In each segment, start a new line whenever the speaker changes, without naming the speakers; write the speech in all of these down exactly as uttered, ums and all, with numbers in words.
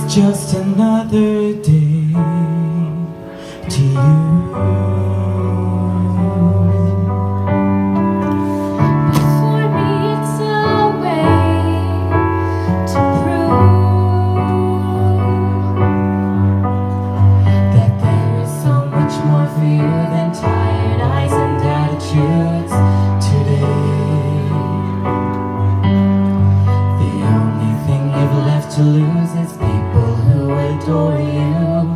just another day to you.
For me it's a way to prove
that there is so much more for you than tired eyes and attitudes today. The only thing you've left to lose is people who adore you.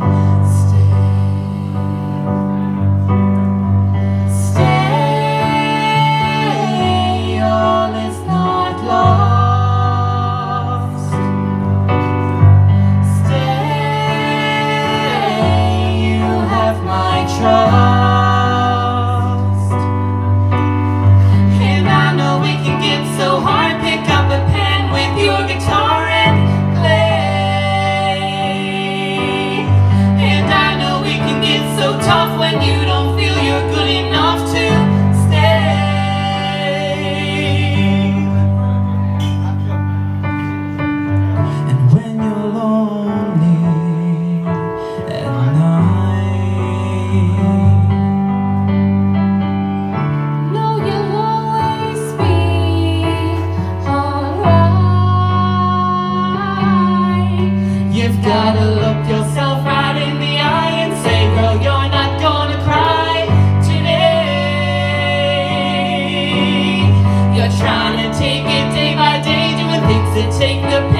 Trust. And I know it can get so hard. Pick up a pen with your guitar and play. And I know it can get so tough when you don't feel you're good enough to stay. And when you're lonely at night, you've gotta look yourself right in the eye and say, girl, you're not gonna cry today. You're trying to take it day by day, doing things that take the